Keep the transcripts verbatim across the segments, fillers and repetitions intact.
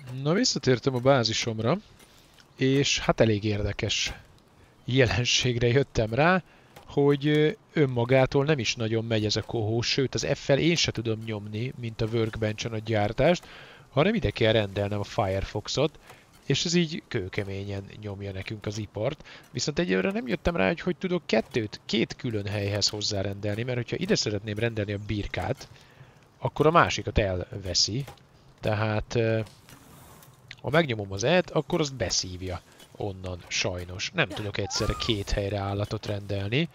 Na, visszatértem a bázisomra, és hát elég érdekes jelenségre jöttem rá, hogy önmagától nem is nagyon megy ez a kohó, sőt az F-fel én se tudom nyomni, mint a Workbench-en a gyártást, hanem ide kell rendelnem a Firefoxot, és ez így kőkeményen nyomja nekünk az ipart. Viszont egyelőre nem jöttem rá, hogy hogy tudok kettőt, két külön helyhez hozzárendelni, mert hogyha ide szeretném rendelni a birkát, akkor a másikat elveszi. Tehát ha megnyomom az E-t, akkor azt beszívja onnan, sajnos. Nem tudok egyszerre két helyre állatot rendelni.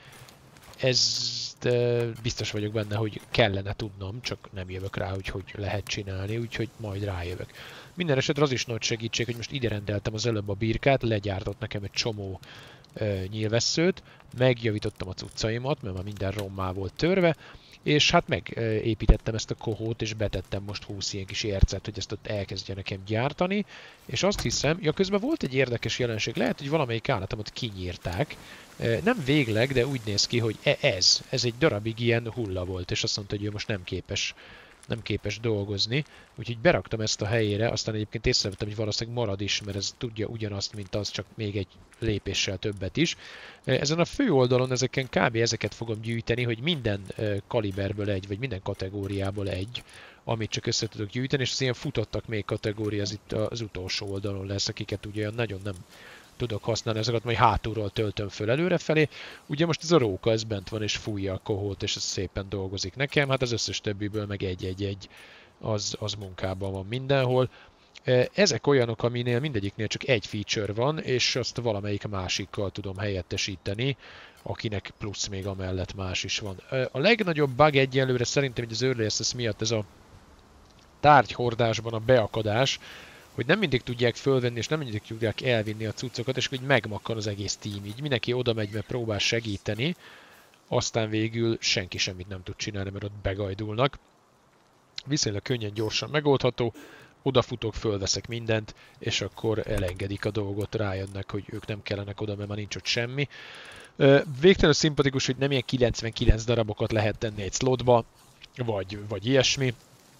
Ezt biztos vagyok benne, hogy kellene tudnom, csak nem jövök rá, hogy hogy lehet csinálni, úgyhogy majd rájövök. Minden esetre az is nagy segítség, hogy most ide rendeltem az előbb a birkát, legyártott nekem egy csomó uh, nyílvesszőt, megjavítottam a cuccaimat, mert már minden rommá volt törve, és hát megépítettem ezt a kohót, és betettem most húsz ilyen kis ércet, hogy ezt ott elkezdje nekem gyártani, és azt hiszem, ja közben volt egy érdekes jelenség, lehet, hogy valamelyik állatomat kinyírták, nem végleg, de úgy néz ki, hogy ez, ez egy darabig ilyen hulla volt, és azt mondta, hogy ő most nem képes, nem képes dolgozni, úgyhogy beraktam ezt a helyére, aztán egyébként észrevettem, hogy valószínűleg marad is, mert ez tudja ugyanazt, mint az, csak még egy lépéssel többet is. Ezen a fő oldalon ezeken kb. Ezeket fogom gyűjteni, hogy minden kaliberből egy, vagy minden kategóriából egy, amit csak össze tudok gyűjteni, és az ilyen futottak még kategória az itt az utolsó oldalon lesz, akiket ugye nagyon nem tudok használni, ezeket majd hátulról töltöm föl előrefelé. Ugye most ez a róka, ez bent van és fújja a kohót, és ez szépen dolgozik nekem, hát az összes többiből meg egy-egy-egy, az, az munkában van mindenhol. Ezek olyanok, aminél mindegyiknél csak egy feature van, és azt valamelyik másikkal tudom helyettesíteni, akinek plusz még amellett más is van. A legnagyobb bug egyelőre szerintem hogy az Early Access miatt ez a tárgyhordásban a beakadás, hogy nem mindig tudják fölvenni, és nem mindig tudják elvinni a cuccokat, és hogy megmakkan az egész team. Így mindenki oda megy, mert próbál segíteni, aztán végül senki semmit nem tud csinálni, mert ott begajdulnak. Viszonylag könnyen, gyorsan megoldható, odafutok, fölveszek mindent, és akkor elengedik a dolgot, rájönnek, hogy ők nem kellenek oda, mert már nincs ott semmi. Végtelenül szimpatikus, hogy nem ilyen kilencvenkilenc darabokat lehet tenni egy slotba, vagy, vagy ilyesmi.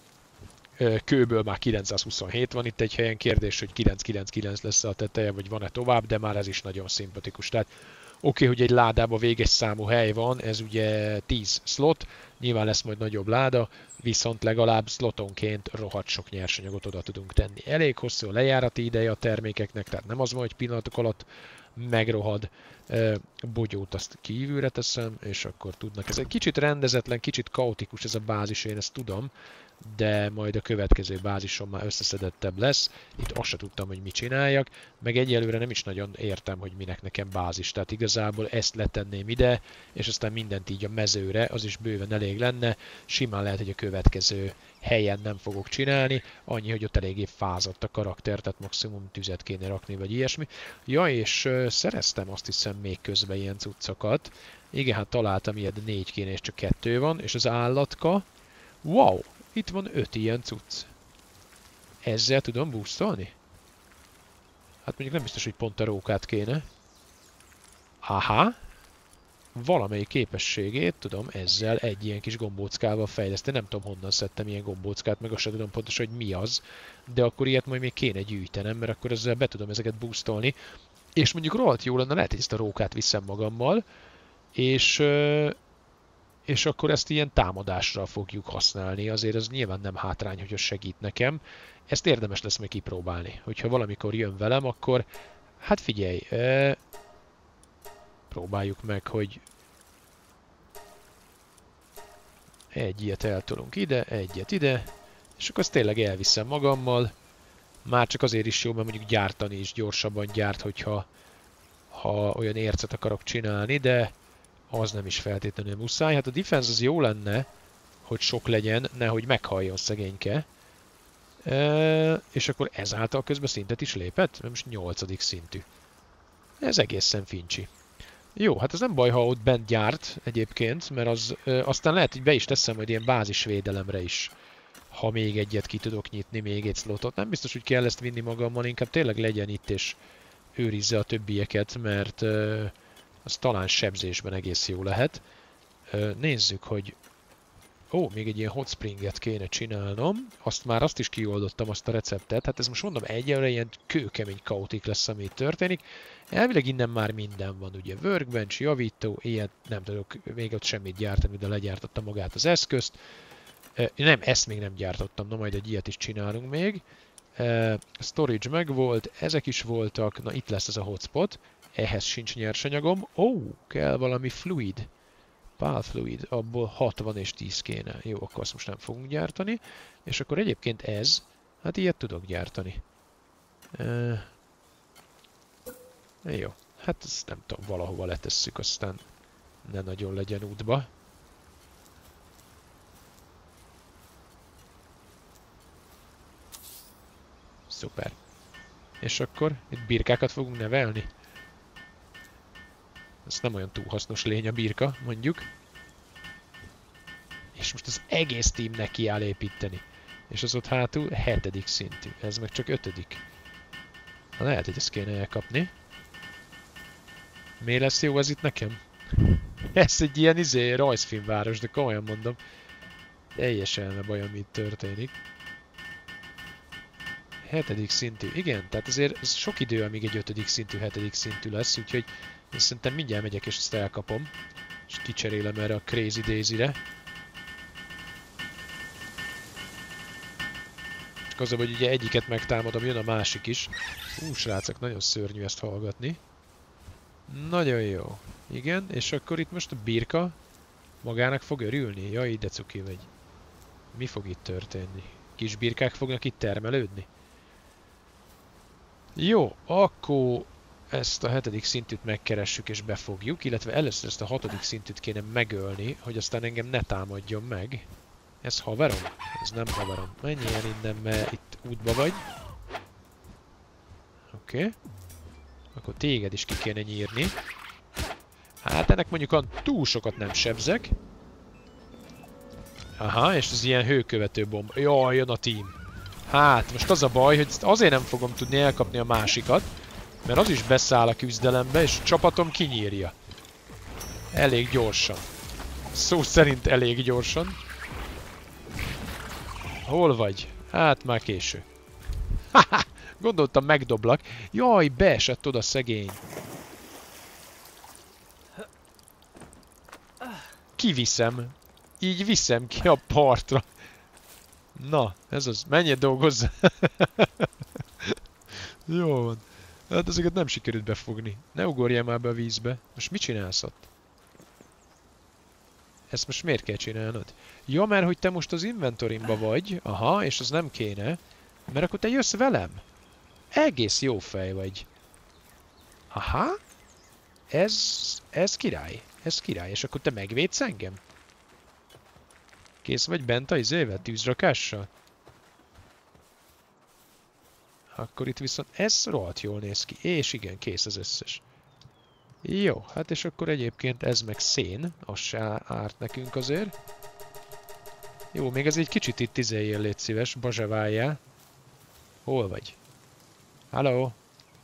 Kőből már kilencszázhuszonhét van itt egy helyen, kérdés, hogy kilencszázkilencvenkilenc lesz a teteje, vagy van-e tovább, de már ez is nagyon szimpatikus. Tehát oké, hogy egy ládában véges számú hely van, ez ugye tíz slot, nyilván lesz majd nagyobb láda, viszont legalább slotonként rohadt sok nyersanyagot oda tudunk tenni. Elég hosszú a lejárati ideje a termékeknek, tehát nem az van, hogy pillanatok alatt megrohad. Bogyót azt kívülre teszem, és akkor tudnak. Ez egy kicsit rendezetlen, kicsit kaotikus ez a bázis, én ezt tudom, de majd a következő bázison már összeszedettebb lesz. Itt azt se tudtam, hogy mit csináljak, meg egyelőre nem is nagyon értem, hogy minek nekem bázis. Tehát igazából ezt letenném ide, és aztán mindent így a mezőre, az is bőven elég lenne. Simán lehet, hogy a következő helyen nem fogok csinálni, annyi, hogy ott eléggé fázott a karakter, tehát maximum tüzet kéne rakni, vagy ilyesmi. Ja, és uh, szereztem azt hiszem még közben ilyen cuccokat. Igen, hát találtam ilyet, de négy kéne, és csak kettő van, és az állatka. Wow! Itt van öt ilyen cucc. Ezzel tudom boostolni? Hát mondjuk nem biztos, hogy pont a rókát kéne. Aha! Valamelyik képességét tudom ezzel egy ilyen kis gombóckával fejleszteni. Nem tudom honnan szedtem ilyen gombóckát, meg azt sem tudom pontosan, hogy mi az. De akkor ilyet majd még kéne gyűjtenem, mert akkor ezzel be tudom ezeket boostolni. És mondjuk rohadt jó lenne, lehet, hogy ezt a rókát viszem magammal. És... és akkor ezt ilyen támadásra fogjuk használni. Azért ez nyilván nem hátrány, hogy az segít nekem. Ezt érdemes lesz még kipróbálni. Hogyha valamikor jön velem, akkor hát figyelj, e... próbáljuk meg, hogy egy ilyet eltolunk ide, egyet ide, és akkor azt tényleg elviszem magammal. Már csak azért is jó, mert mondjuk gyártani is gyorsabban gyárt, hogyha ha olyan ércet akarok csinálni, de az nem is feltétlenül muszáj. Hát a defense az jó lenne, hogy sok legyen, nehogy meghalljon szegényke. E, és akkor ezáltal közben szintet is lépett? Mert most nyolcadik szintű. Ez egészen fincsi. Jó, hát ez nem baj, ha ott bent gyárt egyébként, mert az e, aztán lehet, hogy be is teszem majd ilyen bázisvédelemre is. Ha még egyet ki tudok nyitni, még egy slotot. Nem biztos, hogy kell ezt vinni magammal, inkább tényleg legyen itt és őrizze a többieket, mert... E, az talán sebzésben egész jó lehet. Nézzük, hogy Ó, még egy ilyen hot springet kéne csinálnom. Azt már azt is kioldottam, azt a receptet. Hát ez most mondom, egyelőre ilyen kőkemény kaotik lesz, ami itt történik. Elvileg innen már minden van, ugye workbench, javító, ilyet nem tudok még ott semmit gyártani, de legyártotta magát az eszközt. Uh, nem, ezt még nem gyártottam, na majd egy ilyet is csinálunk még. Uh, storage megvolt, ezek is voltak, na itt lesz ez a hotspot. Ehhez sincs nyersanyagom. Ó, oh, kell valami fluid. Pál fluid, abból hatvan és tíz kéne. Jó, akkor azt most nem fogunk gyártani. És akkor egyébként ez, hát ilyet tudok gyártani. Uh, jó, hát ezt nem tudom, valahova letesszük, aztán ne nagyon legyen útba. Szuper. És akkor itt birkákat fogunk nevelni. Ez nem olyan túl hasznos lény a birka, mondjuk. És most az egész team neki áll építeni. És az ott hátul hetedik szintű. Ez meg csak ötödik. Lehet, hogy ezt kéne elkapni. Mi lesz jó ez itt nekem? Ez egy ilyen izé, rajzfilmváros, de komolyan mondom. Teljes elme baj, ami itt történik. Hetedik szintű. Igen, tehát azért ez sok idő, amíg egy ötödik szintű, hetedik szintű lesz, úgyhogy én szerintem mindjárt megyek és ezt elkapom. És kicserélem erre a Crazy Daisy-re. Csak az, hogy ugye egyiket megtámadom, jön a másik is. Hú, srácok, nagyon szörnyű ezt hallgatni. Nagyon jó. Igen, és akkor itt most a birka magának fog örülni. Jaj, ide cuki vagy. Mi fog itt történni? Kis birkák fognak itt termelődni? Jó, akkor ezt a hetedik szintűt megkeressük és befogjuk, illetve először ezt a hatodik szintűt kéne megölni, hogy aztán engem ne támadjon meg. Ez haverom? Ez nem haverom. Menj el innen, mert itt útba vagy. Oké. Okay. Akkor téged is ki kéne nyírni. Hát ennek mondjuk a túl sokat nem sebzek. Aha, és ez ilyen hőkövető bomba. Jaj, jön a team. Hát, most az a baj, hogy azért nem fogom tudni elkapni a másikat, mert az is beszáll a küzdelembe, és a csapatom kinyírja. Elég gyorsan. Szó szerint elég gyorsan. Hol vagy? Hát már késő. Haha! Gondoltam megdoblak. Jaj, beesett oda szegény. Kiviszem. Így viszem ki a partra. Na, ez az. Menjél dolgozzá. Jó van. Hát ezeket nem sikerült befogni. Ne ugorjál már be a vízbe. Most mit csinálsz ott? Ezt most miért kell csinálnod? Ja, mert hogy te most az inventorimba vagy. Aha, és az nem kéne. Mert akkor te jössz velem. Egész jó fej vagy. Aha. Ez... ez király. Ez király. És akkor te megvédsz engem? Kész vagy bent a izével? Tűzrakással? Akkor itt viszont ez rohadt jól néz ki. És igen, kész az összes. Jó, hát és akkor egyébként ez meg szén. Az se árt nekünk azért. Jó, még ez egy kicsit itt izéljél, légy szíves. Bazseváljál. Hol vagy? Halló?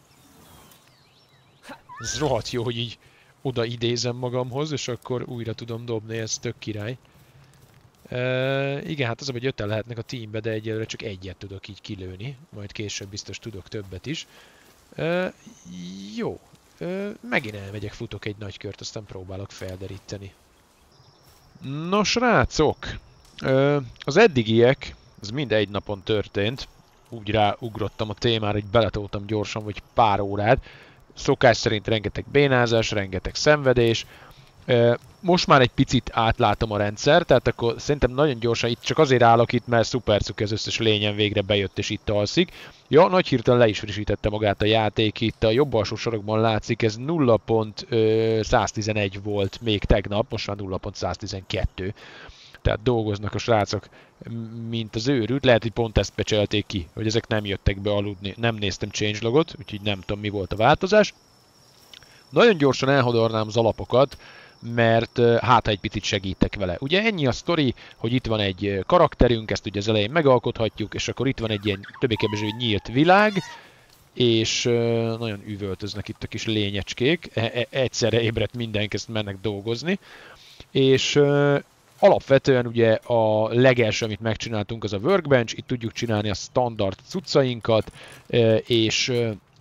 Ez rohadt jó, hogy így oda idézem magamhoz, és akkor újra tudom dobni, ez tök király. Uh, igen, hát az, hogy öten lehetnek a teambe, de egyelőre csak egyet tudok így kilőni. Majd később biztos tudok többet is. Uh, jó. Uh, megint elmegyek, futok egy nagy kört, aztán próbálok felderíteni. Nos, srácok! Uh, az eddigiek, ez mind egy napon történt. Úgy ráugrottam a témára, hogy beletoltam gyorsan, vagy pár órát. Szokás szerint rengeteg bénázás, rengeteg szenvedés. Most már egy picit átlátom a rendszer, tehát akkor szerintem nagyon gyorsan itt csak azért állok itt, mert szupercuk az összes lényen végre bejött és itt alszik. Ja, nagy hirtelen le is frissítette magát a játék, itt a jobb alsó sarokban látszik, ez nulla pont száztizenegy volt még tegnap, most már nulla pont száztizenkettő. Tehát dolgoznak a srácok, mint az őrült. Lehet, hogy pont ezt pecselték ki, hogy ezek nem jöttek be aludni. Nem néztem changelogot, úgyhogy nem tudom, mi volt a változás. Nagyon gyorsan elhodornám az alapokat, mert hát egy picit segítek vele. Ugye ennyi a sztori, hogy itt van egy karakterünk, ezt ugye az elején megalkothatjuk, és akkor itt van egy ilyen többé-kevésbé nyílt világ, és nagyon üvöltöznek itt a kis lényecskék. Egyszerre ébredt mindenki, ezt mennek dolgozni. És alapvetően ugye a legelső, amit megcsináltunk, az a workbench, itt tudjuk csinálni a standard cuccainkat, és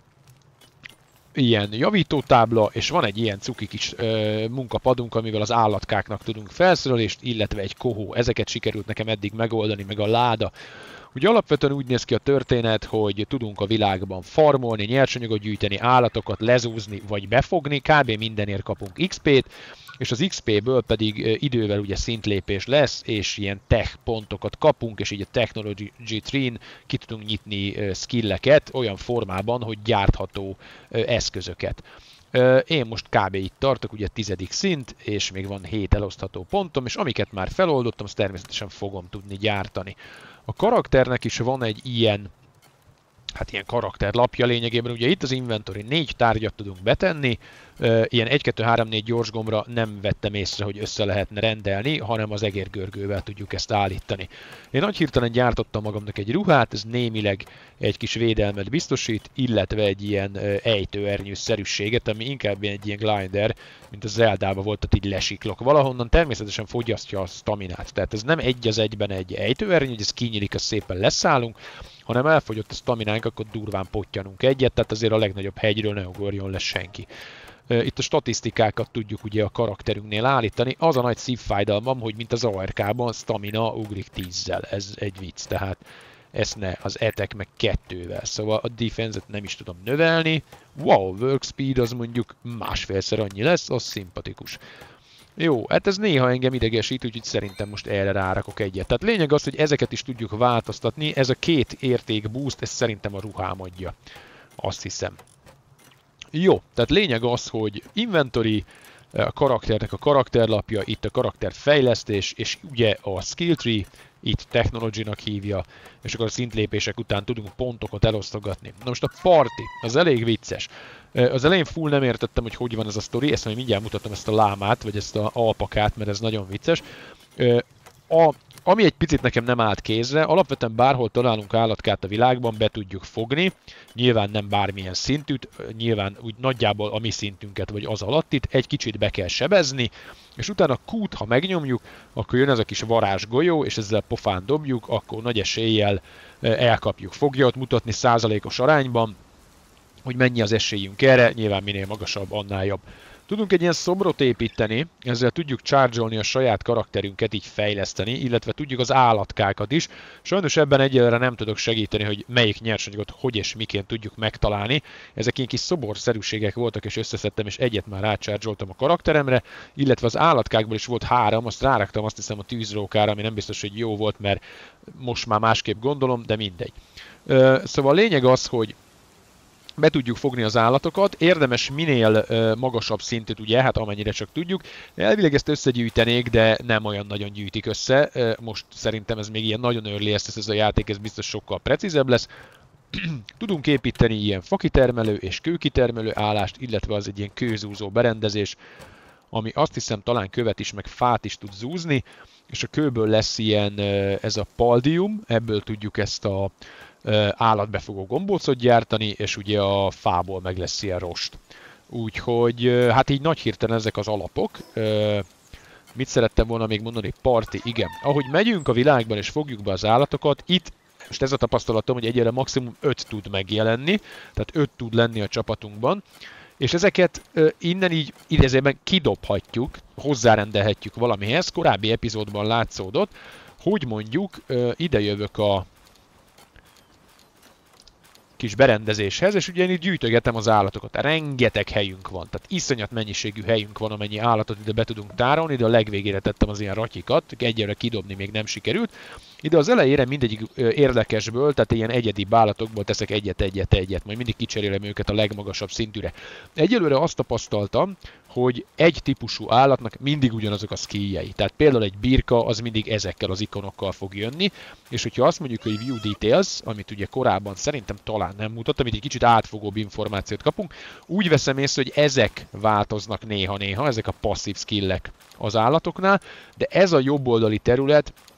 ilyen javítótábla, és van egy ilyen cuki kis ö, munkapadunk, amivel az állatkáknak tudunk felszerelést, illetve egy kohó. Ezeket sikerült nekem eddig megoldani, meg a láda. Ugye alapvetően úgy néz ki a történet, hogy tudunk a világban farmolni, nyersanyagot gyűjteni, állatokat lezúzni vagy befogni, kb. Mindenért kapunk iksz pét, és az iksz péből pedig idővel ugye szintlépés lesz, és ilyen tech pontokat kapunk, és így a Technology Tree-n ki tudunk nyitni skilleket olyan formában, hogy gyártható eszközöket. Én most kb. Itt tartok, ugye tizedik szint, és még van hét elosztható pontom, és amiket már feloldottam, azt természetesen fogom tudni gyártani. A karakternek is van egy ilyen, hát ilyen karakterlapja lényegében, ugye itt az inventory négy tárgyat tudunk betenni, ilyen egy kettő három négy gyors gombra nem vettem észre, hogy össze lehetne rendelni, hanem az egérgörgővel tudjuk ezt állítani. Én nagy hirtelen gyártottam magamnak egy ruhát, ez némileg egy kis védelmet biztosít, illetve egy ilyen ejtőernyőszerűséget, ami inkább egy ilyen glider, mint a Zeldában volt, tehát így lesiklok valahonnan, természetesen fogyasztja a staminát. Tehát ez nem egy az egyben egy ejtőernyő, hogy ez kinyílik, az szépen leszállunk, hanem elfogyott a staminánk, akkor durván pottyanunk egyet, tehát azért a legnagyobb hegyről ne ugorjon le senki. Itt a statisztikákat tudjuk ugye a karakterünknél állítani. Az a nagy szívfájdalmam, hogy mint az á er ká-ban a stamina ugrik tízzel. Ez egy vicc, tehát ezt ne, az attack meg kettővel. Szóval a defense-et nem is tudom növelni. Wow, work speed az mondjuk másfélszer annyi lesz, az szimpatikus. Jó, hát ez néha engem idegesít, úgyhogy szerintem most erre rárakok egyet. Tehát lényeg az, hogy ezeket is tudjuk változtatni. Ez a két érték boost, ez szerintem a ruhám adja. Azt hiszem. Jó, tehát lényeg az, hogy inventory, a karakternek a karakterlapja, itt a karakterfejlesztés, és ugye a skill tree, itt technology-nak hívja, és akkor a szintlépések után tudunk pontokat elosztogatni. Na most a party, az elég vicces. Az elején full nem értettem, hogy hogy van ez a sztori, ezt majd mindjárt mutatom, ezt a lámát, vagy ezt a alpakát, mert ez nagyon vicces. A, ami egy picit nekem nem állt kézre, alapvetően bárhol találunk állatkát a világban, be tudjuk fogni, nyilván nem bármilyen szintűt, nyilván úgy nagyjából a mi szintünket, vagy az alattit, egy kicsit be kell sebezni, és utána a Q-t, ha megnyomjuk, akkor jön ez a kis varázsgolyó, és ezzel pofán dobjuk, akkor nagy eséllyel elkapjuk. Fogja ott mutatni százalékos arányban, hogy mennyi az esélyünk erre, nyilván minél magasabb, annál jobb. Tudunk egy ilyen szobrot építeni, ezzel tudjuk charge-olni a saját karakterünket, így fejleszteni, illetve tudjuk az állatkákat is. Sajnos ebben egyelőre nem tudok segíteni, hogy melyik nyersanyagot hogy és miként tudjuk megtalálni. Ezek ilyen kis szoborszerűségek voltak, és összeszedtem, és egyet már rácharge-oltam a karakteremre, illetve az állatkákból is volt három, azt ráraktam, azt hiszem a tűzrókára, ami nem biztos, hogy jó volt, mert most már másképp gondolom, de mindegy. Szóval a lényeg az, hogy be tudjuk fogni az állatokat, érdemes minél uh, magasabb szintűt, ugye, hát amennyire csak tudjuk. Elvileg ezt összegyűjtenék, de nem olyan nagyon gyűjtik össze. Uh, most szerintem ez még ilyen nagyon early, ezt ez a játék, ez biztos sokkal precízebb lesz. Tudunk építeni ilyen fakitermelő és kőkitermelő állást, illetve az egy ilyen kőzúzó berendezés, ami azt hiszem talán követ is, meg fát is tud zúzni, és a kőből lesz ilyen uh, ez a paldium, ebből tudjuk ezt a állatbefogó gombócot gyártani, és ugye a fából meg lesz ilyen rost. Úgyhogy hát így nagy hirtelen ezek az alapok. Mit szerettem volna még mondani? Party, igen. Ahogy megyünk a világban és fogjuk be az állatokat, itt most ez a tapasztalatom, hogy egyre maximum öt tud megjelenni, tehát öt tud lenni a csapatunkban, és ezeket innen így idézőben kidobhatjuk, hozzárendelhetjük valamihez. Korábbi epizódban látszódott, hogy mondjuk ide jövök a kis berendezéshez, és ugye én itt gyűjtögetem az állatokat. Rengeteg helyünk van, tehát iszonyat mennyiségű helyünk van, amennyi állatot ide be tudunk tárolni, de a legvégére tettem az ilyen ratyikat, egyelőre kidobni még nem sikerült. Ide az elejére mindegyik érdekesből, tehát ilyen egyedi állatokból teszek egyet-egyet-egyet, majd mindig kicserélem őket a legmagasabb szintűre. Egyelőre azt tapasztaltam, hogy egy típusú állatnak mindig ugyanazok a skilljei. Tehát például egy birka az mindig ezekkel az ikonokkal fog jönni, és hogyha azt mondjuk, hogy View Details, amit ugye korábban szerintem talán nem mutattam, itt egy kicsit átfogóbb információt kapunk, úgy veszem észre, hogy ezek változnak néha-néha, ezek a passzív skillek az állatoknál, de ez a jobb oldali terület,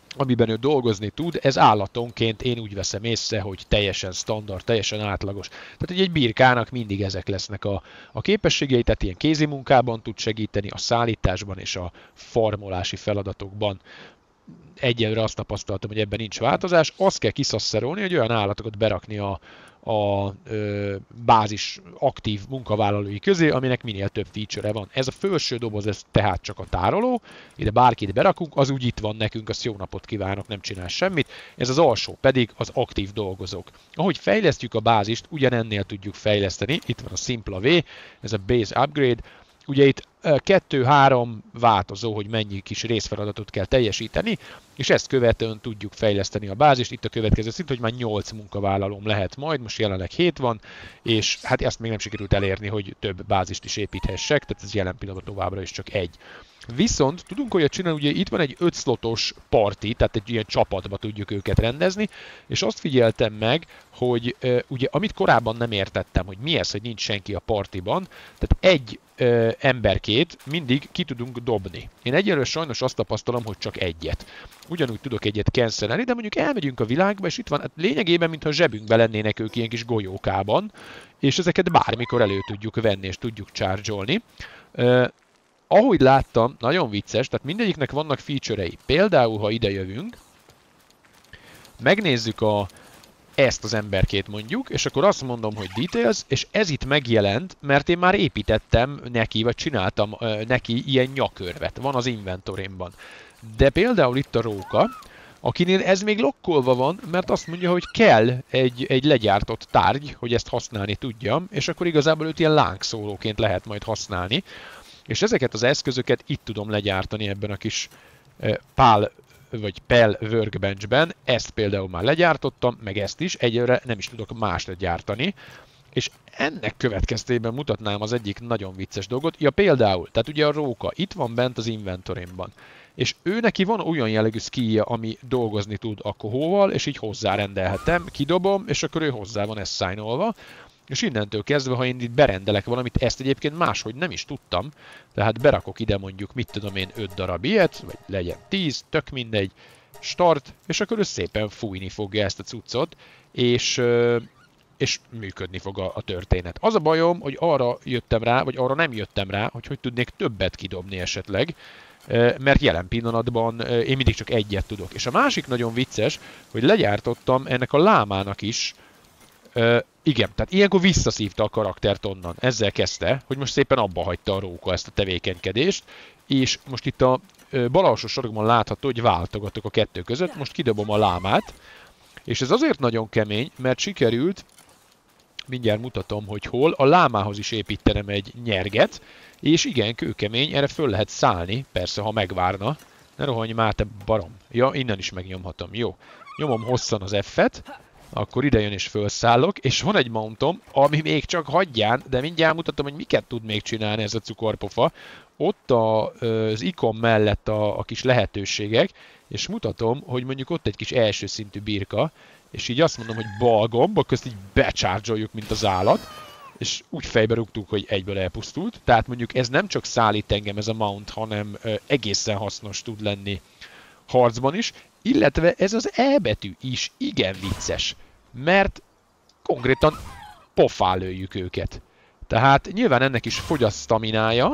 amiben ő dolgozni tud, ez állatonként én úgy veszem észre, hogy teljesen standard, teljesen átlagos. Tehát, hogy egy birkának mindig ezek lesznek a, a képességei, tehát ilyen kézi munkában tud segíteni, a szállításban és a farmolási feladatokban. Egyelőre azt tapasztaltam, hogy ebben nincs változás. Azt kell kiszaszerolni, hogy olyan állatokat berakni a, a ö, bázis aktív munkavállalói közé, aminek minél több feature-e van. Ez a felső doboz, ez tehát csak a tároló, ide bárkit berakunk, az úgy itt van nekünk, azt jó napot kívánok, nem csinál semmit. Ez az alsó pedig az aktív dolgozók. Ahogy fejlesztjük a bázist, ugyanennél tudjuk fejleszteni, itt van a Simpla V, ez a Base Upgrade, ugye itt kettő-három változó, hogy mennyi kis részfeladatot kell teljesíteni, és ezt követően tudjuk fejleszteni a bázist. Itt a következő szint, hogy már nyolc munkavállalóm lehet majd, most jelenleg hét van, és hát ezt még nem sikerült elérni, hogy több bázist is építhessek, tehát ez jelen pillanatban továbbra is csak egy. Viszont tudunk olyat csinálni, ugye itt van egy öt slotos parti, tehát egy ilyen csapatba tudjuk őket rendezni, és azt figyeltem meg, hogy uh, ugye amit korábban nem értettem, hogy mi ez, hogy nincs senki a partiban, tehát egy uh, emberkét mindig ki tudunk dobni. Én egyelőre sajnos azt tapasztalom, hogy csak egyet. Ugyanúgy tudok egyet cancelelni, de mondjuk elmegyünk a világba, és itt van, hát lényegében, mintha zsebünkbe lennének ők ilyen kis golyókában, és ezeket bármikor elő tudjuk venni, és tudjuk charge-olni. Uh, Ahogy láttam, nagyon vicces, tehát mindegyiknek vannak feature-ei. Például, ha ide jövünk, megnézzük a, ezt az emberkét mondjuk, és akkor azt mondom, hogy details, és ez itt megjelent, mert én már építettem neki, vagy csináltam uh, neki ilyen nyakörvet. Van az inventorimban. De például itt a róka, akinél ez még lokkolva van, mert azt mondja, hogy kell egy, egy legyártott tárgy, hogy ezt használni tudjam, és akkor igazából őt ilyen lángszólóként lehet majd használni. És ezeket az eszközöket itt tudom legyártani ebben a kis eh, pál vagy pel workbenchben. Ezt például már legyártottam, meg ezt is. Egyelőre nem is tudok mást gyártani. És ennek következtében mutatnám az egyik nagyon vicces dolgot. Ja, például, tehát ugye a róka itt van bent az inventorimban. És ő neki van olyan jellegű skillje, ami dolgozni tud a kohóval, és így hozzárendelhetem, kidobom, és akkor ő hozzá van assignolva. És innentől kezdve, ha én itt berendelek valamit, ezt egyébként máshogy nem is tudtam, tehát berakok ide mondjuk, mit tudom én, öt darab ilyet, vagy legyen tíz, tök mindegy, start, és akkor ő szépen fújni fogja ezt a cuccot, és, és működni fog a, a történet. Az a bajom, hogy arra jöttem rá, vagy arra nem jöttem rá, hogy hogy tudnék többet kidobni esetleg, mert jelen pillanatban én mindig csak egyet tudok. És a másik nagyon vicces, hogy legyártottam ennek a lámának is, Uh, igen, tehát ilyenkor visszaszívta a karaktert onnan. Ezzel kezdte, hogy most szépen abba hagyta a róka ezt a tevékenykedést, és most itt a uh, bal alsó sarokban látható, hogy váltogatok a kettő között, most kidobom a lámát, és ez azért nagyon kemény, mert sikerült, mindjárt mutatom, hogy hol, a lámához is építenem egy nyerget, és igen, kőkemény, erre föl lehet szállni, persze, ha megvárna. Ne rohanj már, te barom. Ja, innen is megnyomhatom, jó. Nyomom hosszan az F-et, akkor ide jön és felszállok, és van egy mountom, ami még csak hagyján, de mindjárt mutatom, hogy miket tud még csinálni ez a cukorpofa. Ott a, az ikon mellett a, a kis lehetőségek, és mutatom, hogy mondjuk ott egy kis első szintű birka, és így azt mondom, hogy bal gomb, közt így becsárgyoljuk, mint az állat, és úgy fejbe rúgtuk, hogy egyből elpusztult. Tehát mondjuk ez nem csak szállít engem ez a mount, hanem egészen hasznos tud lenni harcban is, illetve ez az E betű is igen vicces, mert konkrétan pofán lőjük őket. Tehát nyilván ennek is fogy a staminája,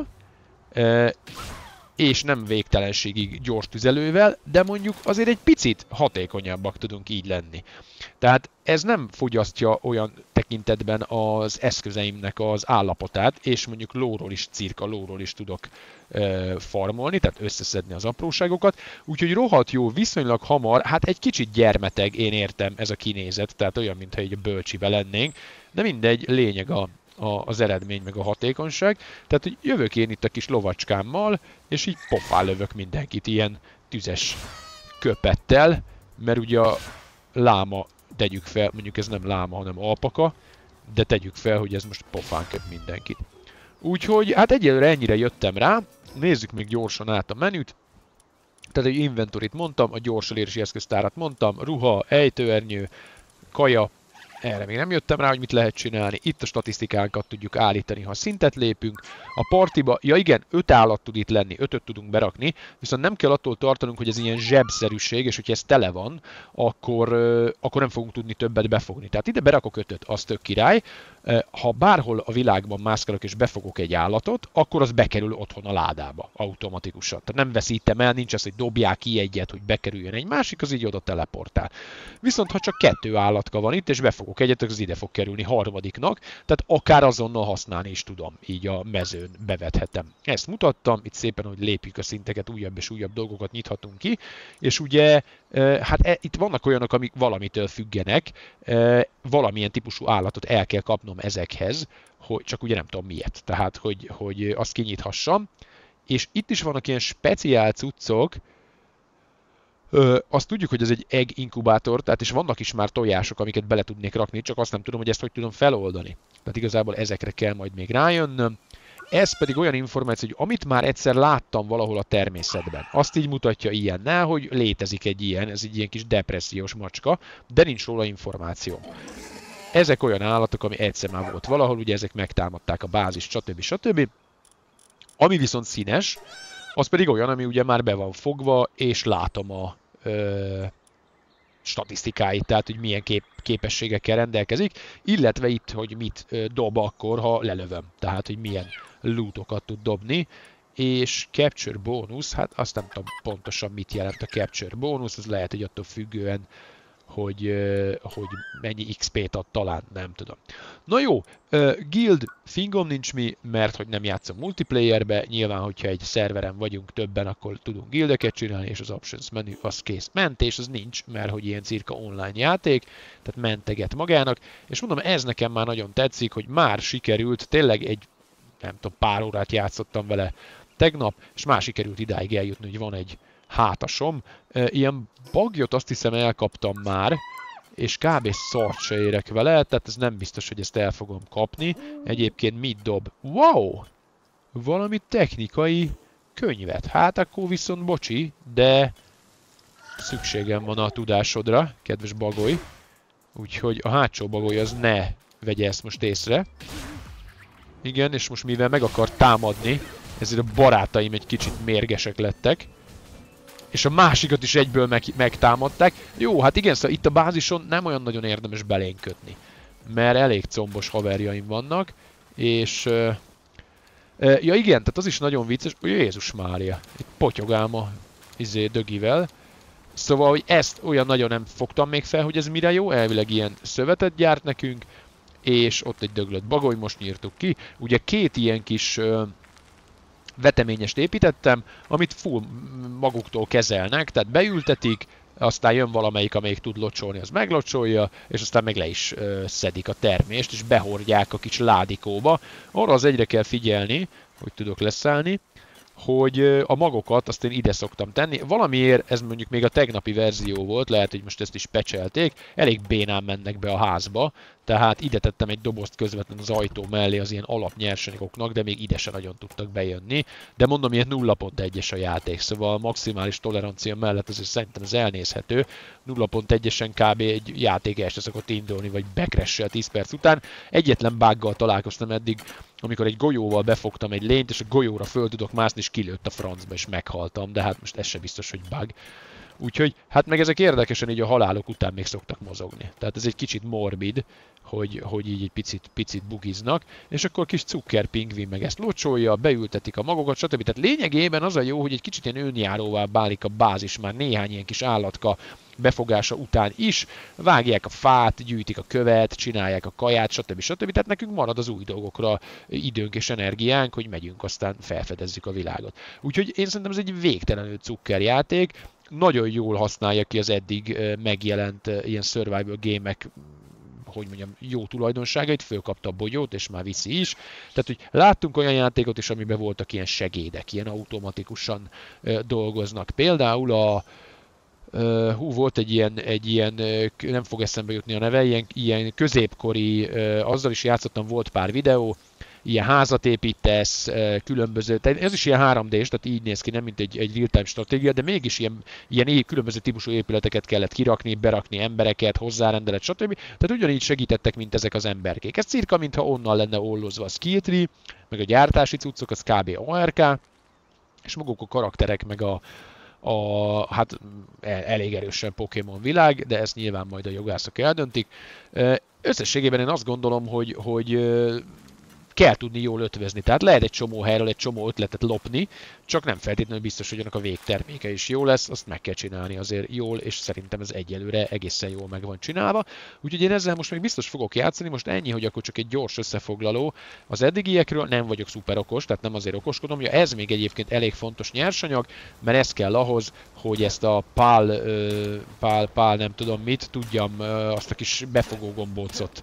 és nem végtelenségig gyors tüzelővel, de mondjuk azért egy picit hatékonyabbak tudunk így lenni. Tehát ez nem fogyasztja olyan tekintetben az eszközeimnek az állapotát, és mondjuk lóról is, cirka lóról is tudok e, farmolni, tehát összeszedni az apróságokat. Úgyhogy rohadt jó, viszonylag hamar, hát egy kicsit gyermeteg, én értem, ez a kinézet, tehát olyan, mintha egy bölcsibe lennénk, de mindegy, lényeg a A, az eredmény, meg a hatékonyság. Tehát, hogy jövök én itt a kis lovacskámmal, és így pofán lövök mindenkit ilyen tüzes köpettel, mert ugye a láma, tegyük fel, mondjuk ez nem láma, hanem alpaka, de tegyük fel, hogy ez most pofán köp mindenkit. Úgyhogy, hát egyelőre ennyire jöttem rá, nézzük még gyorsan át a menüt. Tehát egy inventorit mondtam, a gyors elérési eszköztárat mondtam, ruha, ejtőernyő, kaja, Erre még nem jöttem rá, hogy mit lehet csinálni. Itt a statisztikánkat tudjuk állítani, ha szintet lépünk. A partiba, ja igen, öt állat tud itt lenni, ötöt tudunk berakni, viszont nem kell attól tartanunk, hogy ez ilyen zsebszerűség, és hogyha ez tele van, akkor, akkor nem fogunk tudni többet befogni. Tehát ide berakok ötöt, az tök király. Ha bárhol a világban mászkálok és befogok egy állatot, akkor az bekerül otthon a ládába automatikusan. Tehát nem veszítem el, nincs az, hogy dobják ki egyet, hogy bekerüljön egy másik, az így oda teleportál. Viszont ha csak kettő állatka van itt, és befogok egyet, az ide fog kerülni harmadiknak, tehát akár azonnal használni is tudom, így a mezőn bevethetem. Ezt mutattam, itt szépen, hogy lépjük a szinteket, újabb és újabb dolgokat nyithatunk ki, és ugye, hát itt vannak olyanok, amik valamitől függenek, valamilyen típusú állatot el kell kapnom ezekhez, hogy csak ugye nem tudom miért, tehát hogy, hogy azt kinyithassam. És itt is vannak ilyen speciál cuccok, Ö, azt tudjuk, hogy ez egy egg inkubátor, tehát és vannak is már tojások, amiket bele tudnék rakni, csak azt nem tudom, hogy ezt hogy tudom feloldani. Tehát igazából ezekre kell majd még rájönnöm. Ez pedig olyan információ, hogy amit már egyszer láttam valahol a természetben, azt így mutatja ilyennel, hogy létezik egy ilyen, ez egy ilyen kis depressziós macska, de nincs róla információ. Ezek olyan állatok, ami egyszer már volt valahol, ugye ezek megtámadták a bázist, stb. stb. Ami viszont színes, az pedig olyan, ami ugye már be van fogva, és látom a ö, statisztikáit, tehát hogy milyen kép, képességekkel rendelkezik, illetve itt, hogy mit ö, dob akkor, ha lelövöm, tehát hogy milyen lootokat tud dobni, és Capture Bonus, hát azt nem tudom pontosan mit jelent a Capture Bonus, az lehet, hogy attól függően, hogy, hogy mennyi iksz pét ad, talán, nem tudom. Na jó, guild fingom nincs mi, mert hogy nem játszom multiplayerbe, nyilván, hogyha egy szerveren vagyunk többen, akkor tudunk guildeket csinálni, és az options menü az kész. Mentés az nincs, mert hogy ilyen cirka online játék, tehát menteget magának, és mondom, ez nekem már nagyon tetszik, hogy már sikerült, tényleg egy, nem tudom, pár órát játszottam vele tegnap, és már sikerült idáig eljutni, hogy van egy hátasom. Ilyen bagyot azt hiszem elkaptam már, és kb. Szart se érek vele, tehát ez nem biztos, hogy ezt el fogom kapni. Egyébként mit dob? Wow! Valami technikai könyvet. Hát akkor viszont bocsi, de szükségem van a tudásodra, kedves bagoly. Úgyhogy a hátsó bagoly az ne vegye ezt most észre. Igen, és most mivel meg akar támadni, ezért a barátaim egy kicsit mérgesek lettek. És a másikat is egyből meg, megtámadták. Jó, hát igen, szóval itt a bázison nem olyan nagyon érdemes belénk kötni. Mert elég combos haverjaim vannak, és... Uh, uh, ja igen, tehát az is nagyon vicces, hogy Jézus Mária, itt potyogám a izé, dögivel. Szóval, hogy ezt olyan nagyon nem fogtam még fel, hogy ez mire jó, elvileg ilyen szövetet gyárt nekünk, és ott egy döglött bagoly, most nyírtuk ki. Ugye két ilyen kis... Uh, veteményest építettem, amit full maguktól kezelnek, tehát beültetik, aztán jön valamelyik, amelyik tud locsolni, az meglocsolja, és aztán meg le is ö, szedik a termést, és behordják a kis ládikóba. Arra az egyre kell figyelni, hogy tudok leszállni, hogy a magokat azt én ide szoktam tenni. Valamiért, ez mondjuk még a tegnapi verzió volt, lehet, hogy most ezt is pecselték, elég bénán mennek be a házba, tehát ide tettem egy dobozt közvetlen az ajtó mellé az ilyen alapnyersanyagoknak, de még ide se nagyon tudtak bejönni. De mondom, ilyen nulla pont egyes a játék, szóval a maximális tolerancia mellett azért szerintem ez elnézhető. nulla pont egyesen kb. Egy játék el se szokott indulni, vagy backcrash-sel tíz perc után. Egyetlen buggal találkoztam eddig, amikor egy golyóval befogtam egy lényt, és a golyóra föl tudok mászni, és kilőtt a francba, és meghaltam, de hát most ez se biztos, hogy bug. Úgyhogy, hát meg ezek érdekesen így a halálok után még szoktak mozogni. Tehát ez egy kicsit morbid, hogy, hogy így egy picit, picit bugiznak, és akkor kis cukkerpingvin meg ezt locsolja, beültetik a magokat, stb. Tehát lényegében az a jó, hogy egy kicsit ilyen önjáróvá válik a bázis már néhány ilyen kis állatka befogása után is, vágják a fát, gyűjtik a követ, csinálják a kaját, stb. stb. Tehát nekünk marad az új dolgokra időnk és energiánk, hogy megyünk, aztán felfedezzük a világot. Úgyhogy én szerintem ez egy végtelenül cukkerjáték, nagyon jól használja ki az eddig megjelent ilyen survival gémek, hogy mondjam, jó tulajdonságait, fölkapta a bogyót, és már viszi is. Tehát, hogy láttunk olyan játékot is, amiben voltak ilyen segédek, ilyen automatikusan dolgoznak. Például a Uh, hú, volt egy ilyen, egy ilyen, uh, nem fog eszembe jutni a neve, ilyen, ilyen középkori, uh, azzal is játszottam, volt pár videó, ilyen házat építesz, különböző, tehát ez is ilyen három dés, tehát így néz ki, nem mint egy, egy real-time stratégia, de mégis ilyen, ilyen különböző típusú épületeket kellett kirakni, berakni embereket, hozzárendelet, stb. Tehát ugyanígy segítettek, mint ezek az emberkék. Ez cirka, mintha onnan lenne ollozva a skill tree, meg a gyártási cuccok, az kb. o er ká, és maguk a karakterek, meg a, a hát elég erősen Pokémon világ, de ezt nyilván majd a jogászok eldöntik. Összességében én azt gondolom, hogy, hogy kell tudni jól ötvözni. Tehát lehet egy csomó helyről egy csomó ötletet lopni, csak nem feltétlenül biztos, hogy annak a végterméke is jó lesz, azt meg kell csinálni azért jól, és szerintem ez egyelőre egészen jól meg van csinálva. Úgyhogy én ezzel most még biztos fogok játszani, most ennyi, hogy akkor csak egy gyors összefoglaló az eddigiekről, nem vagyok szuper okos, tehát nem azért okoskodom, ja ez még egyébként elég fontos nyersanyag, mert ez kell ahhoz, hogy ezt a pál, pál, pál nem tudom mit, tudjam azt a kis befogó gombócot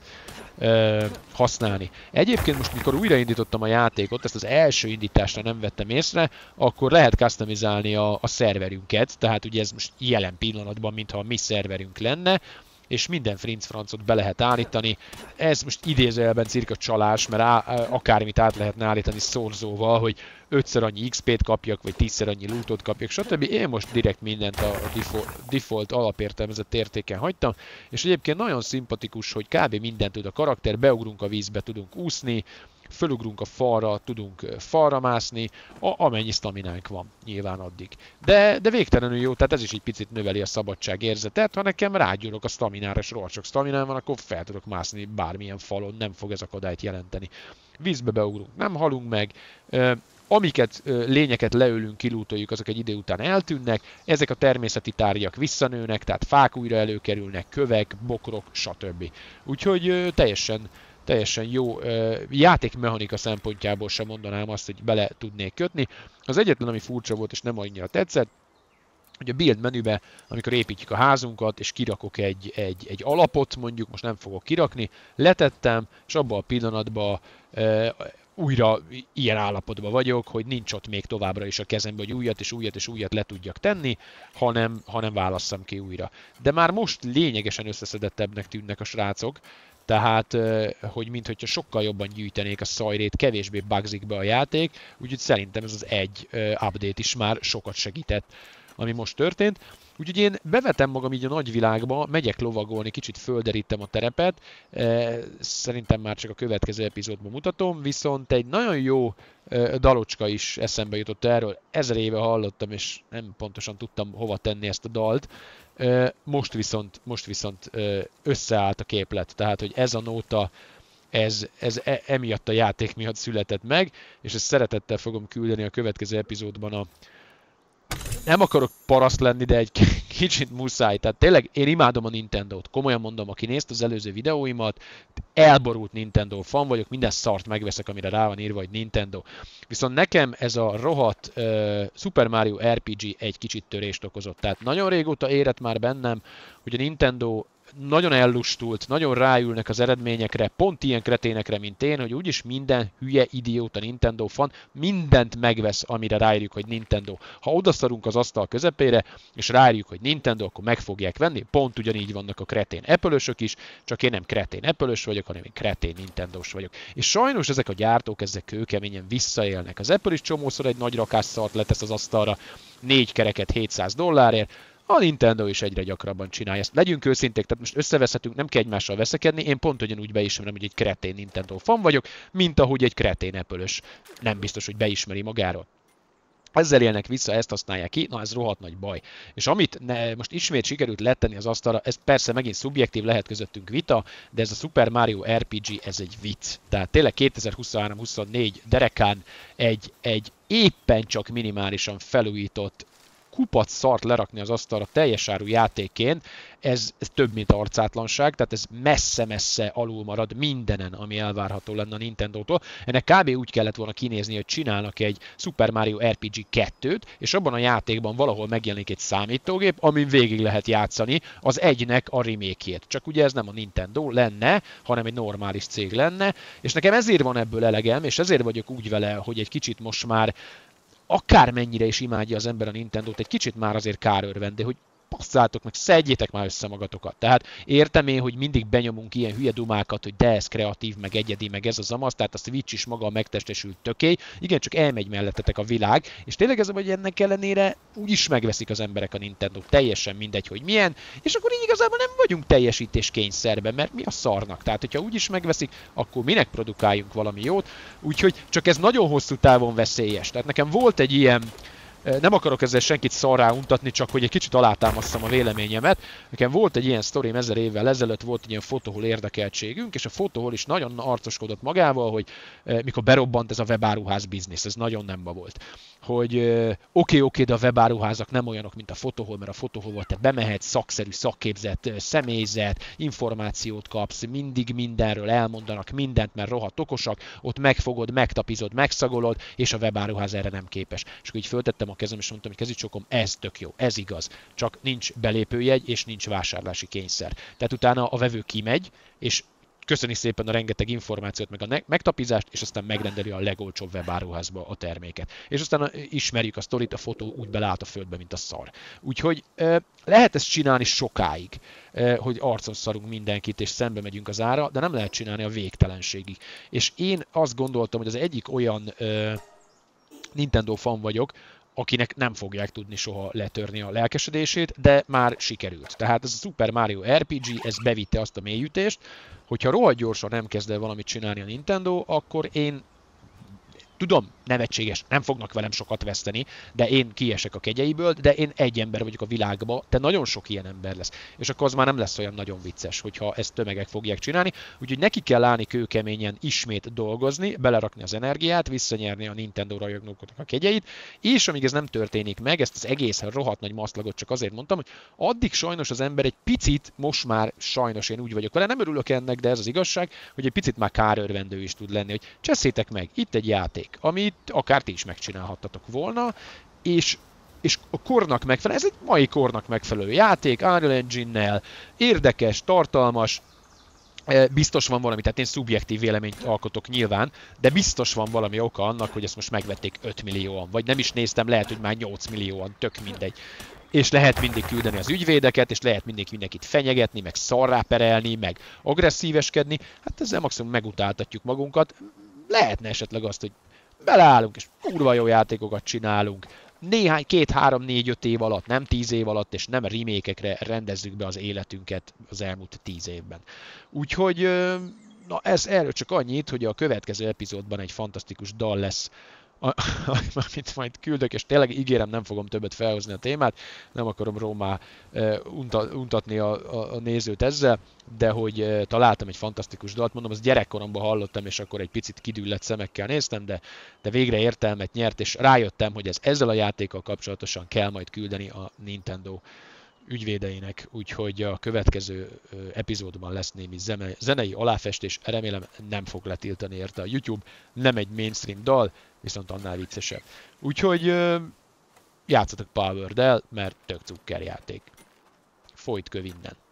használni. Egyébként most, mikor újraindítottam a játékot, ezt az első indításra nem vettem észre, akkor lehet customizálni a, a szerverünket, tehát ugye ez most jelen pillanatban, mintha a mi szerverünk lenne, és minden frinc-francot be lehet állítani. Ez most idézőjelben cirka csalás, mert á, akármit át lehetne állítani szorzóval, hogy ötször annyi iksz pét kapjak, vagy tízszer annyi lootot kapjak, stb. Én most direkt mindent a default, default alapértelmezett értéken hagytam, és egyébként nagyon szimpatikus, hogy kb. Mindent tud a karakter, beugrunk a vízbe, tudunk úszni, fölugrunk a falra, tudunk falra mászni, a, amennyi staminánk van, nyilván addig. De, de végtelenül jó, tehát ez is egy picit növeli a szabadság érzetet, ha nekem rágyúrok a staminára, és rohadt sok staminám van, akkor fel tudok mászni bármilyen falon, nem fog ez akadályt jelenteni. Vízbe beugrunk, nem halunk meg, amiket, lényeket leölünk, kilútoljuk, azok egy idő után eltűnnek, ezek a természeti tárgyak visszanőnek, tehát fák újra előkerülnek, kövek, bokrok, stb. Úgyhogy teljesen teljesen jó játékmechanika szempontjából sem mondanám azt, hogy bele tudnék kötni. Az egyetlen, ami furcsa volt és nem annyira tetszett, hogy a build menübe, amikor építjük a házunkat, és kirakok egy, egy, egy alapot, mondjuk most nem fogok kirakni, letettem, és abban a pillanatban e, újra ilyen állapotban vagyok, hogy nincs ott még továbbra is a kezemben, hogy újat és újat és újat le tudjak tenni, hanem, hanem válasszam ki újra. De már most lényegesen összeszedettebbnek tűnnek a srácok, tehát, hogy mintha sokkal jobban gyűjtenék a szajrét, kevésbé bugzik be a játék, úgyhogy szerintem ez az egy update is már sokat segített, ami most történt. Úgyhogy én bevetem magam így a nagyvilágba, megyek lovagolni, kicsit földerítem a terepet, szerintem már csak a következő epizódban mutatom, viszont egy nagyon jó dalocska is eszembe jutott erről, ezer éve hallottam, és nem pontosan tudtam hova tenni ezt a dalt. Most viszont, most viszont összeállt a képlet, tehát hogy ez a nóta, ez, ez emiatt a játék miatt született meg, és ezt szeretettel fogom küldeni a következő epizódban a... Nem akarok paraszt lenni, de egy kicsit muszáj. Tehát tényleg én imádom a Nintendót. Komolyan mondom, aki nézte az előző videóimat, elborult Nintendo fan vagyok, minden szart megveszek, amire rá van írva, hogy Nintendo. Viszont nekem ez a rohadt uh, Super Mario er pé gé egy kicsit törést okozott. Tehát nagyon régóta érett már bennem, hogy a Nintendo nagyon ellustult, nagyon ráülnek az eredményekre, pont ilyen kreténekre, mint én, hogy úgyis minden hülye, idióta Nintendo fan mindent megvesz, amire ráírjuk, hogy Nintendo. Ha odaszarunk az asztal közepére, és ráírjuk, hogy Nintendo, akkor meg fogják venni, pont ugyanígy vannak a kretén Apple-ösök is, csak én nem kretén Apple-ös vagyok, hanem én kretén Nintendo-s vagyok. És sajnos ezek a gyártók, ezek kőkeményen visszaélnek. Az Apple is csomószor egy nagy rakásszart letesz az asztalra, négy kereket hétszáz dollárért, a Nintendo is egyre gyakrabban csinálja ezt. Legyünk őszinték, tehát most összeveszhetünk, nem kell egymással veszekedni, én pont ugyanúgy beismerem, hogy egy kretén Nintendo fan vagyok, mint ahogy egy kretén Apple-ös nem biztos, hogy beismeri magáról. Ezzel élnek vissza, ezt használják ki, na ez rohadt nagy baj. És amit ne, most ismét sikerült letenni az asztalra, ez persze megint szubjektív, lehet közöttünk vita, de ez a Super Mario er pé gé, ez egy vicc. Tehát tényleg kétezer-huszonhárom huszonnégy derekán egy, egy éppen csak minimálisan felújított kupac szart lerakni az asztalra teljes áru játékként, ez, ez több, mint arcátlanság, tehát ez messze-messze alul marad mindenen, ami elvárható lenne a Nintendótól. Ennek kb. Úgy kellett volna kinézni, hogy csinálnak egy Super Mario er pé gé kettőt, és abban a játékban valahol megjelenik egy számítógép, amin végig lehet játszani az egynek a remake-jét. Csak ugye ez nem a Nintendo lenne, hanem egy normális cég lenne, és nekem ezért van ebből elegem, és ezért vagyok úgy vele, hogy egy kicsit most már akármennyire is imádja az ember a Nintendót, egy kicsit már azért kárörvendő, hogy passzátok meg, szedjétek már össze magatokat. Tehát értem én, hogy mindig benyomunk ilyen hülye dumákat, hogy de ez kreatív, meg egyedi, meg ez az amaz, tehát a Switch is maga a megtestesült töké. Igen, csak elmegy mellettetek a világ, és tényleg ez, hogy ennek ellenére úgyis megveszik az emberek a Nintendo, teljesen mindegy, hogy milyen, és akkor így igazából nem vagyunk teljesítés kényszerben, mert mi a szarnak. Tehát, hogyha úgyis megveszik, akkor minek produkáljunk valami jót. Úgyhogy csak ez nagyon hosszú távon veszélyes. Tehát nekem volt egy ilyen, nem akarok ezzel senkit szarrá untatni, csak hogy egy kicsit alátámasztam a véleményemet. Nekem volt egy ilyen sztorim ezer évvel ezelőtt, volt egy ilyen fotóhol érdekeltségünk, és a fotóhol is nagyon arcoskodott magával, hogy mikor berobbant ez a webáruház biznisz, ez nagyon nemba volt. Hogy oké, okay, oké, okay, de a webáruházak nem olyanok, mint a fotóhol, mert a fotóholba te bemehetsz, szakszerű, szakképzett személyzet, információt kapsz, mindig mindenről elmondanak mindent, mert rohadt okosak, ott megfogod, megtapizod, megszagolod, és a webáruház erre nem képes. És akkor így föltettem a kezem, és mondtam, hogy kezicsokom, ez tök jó, ez igaz. Csak nincs belépőjegy, és nincs vásárlási kényszer. Tehát utána a vevő kimegy, és köszöni szépen a rengeteg információt, meg a megtapizást, és aztán megrendeli a legolcsóbb webáruházba a terméket. És aztán ismerjük a sztorit, a fotó úgy beleállt a földbe, mint a szar. Úgyhogy lehet ezt csinálni sokáig, hogy arcon szarunk mindenkit, és szembe megyünk az ára, de nem lehet csinálni a végtelenségig. És én azt gondoltam, hogy az egyik olyan Nintendo fan vagyok, akinek nem fogják tudni soha letörni a lelkesedését, de már sikerült. Tehát ez a Super Mario er pé gé, ez bevitte azt a mélyütést, hogyha rohadt gyorsan nem kezd el valamit csinálni a Nintendo, akkor én tudom, nevetséges, nem fognak velem sokat veszteni, de én kiesek a kegyeiből, de én egy ember vagyok a világban, de nagyon sok ilyen ember lesz. És akkor az már nem lesz olyan nagyon vicces, hogyha ezt tömegek fogják csinálni. Úgyhogy neki kell állni kőkeményen ismét dolgozni, belerakni az energiát, visszanyerni a Nintendo rajongóknak a kegyeit, és amíg ez nem történik meg, ezt az egész rohadt nagy maszlagot csak azért mondtam, hogy addig sajnos az ember egy picit, most már sajnos én úgy vagyok vele, nem örülök ennek, de ez az igazság, hogy egy picit már kárörvendő is tud lenni, hogy cseszétek meg, itt egy játék, amit akár ti is megcsinálhattatok volna, és, és a kornak megfelelő, ez egy mai kornak megfelelő játék, Unreal Engine-nel, érdekes, tartalmas, biztos van valami, tehát én szubjektív véleményt alkotok nyilván, de biztos van valami oka annak, hogy ezt most megvették öt millióan, vagy nem is néztem, lehet, hogy már nyolc millióan, tök mindegy. És lehet mindig küldeni az ügyvédeket, és lehet mindig mindenkit fenyegetni, meg szarrá perelni, meg agresszíveskedni, hát ezzel maximum megutáltatjuk magunkat. Lehetne esetleg azt, hogy beleállunk, és kurva jó játékokat csinálunk, néhány, két, három, négy, öt év alatt, nem tíz év alatt, és nem remékekre rendezzük be az életünket az elmúlt tíz évben. Úgyhogy na ez erről csak annyit, hogy a következő epizódban egy fantasztikus dal lesz, amit majd küldök, és tényleg ígérem, nem fogom többet felhozni a témát, nem akarom Rómá untatni a, a, a nézőt ezzel, de hogy találtam egy fantasztikus dalt, mondom, az gyerekkoromban hallottam, és akkor egy picit kidüllett szemekkel néztem, de, de végre értelmet nyert, és rájöttem, hogy ez ezzel a játékkal kapcsolatosan kell majd küldeni a Nintendo ügyvédeinek, úgyhogy a következő epizódban lesz némi zenei aláfestés, remélem nem fog letiltani érte a YouTube, nem egy mainstream dal, viszont annál viccesebb. Úgyhogy játszatok Powered el, mert tök cukker játék. Folyt köv innen.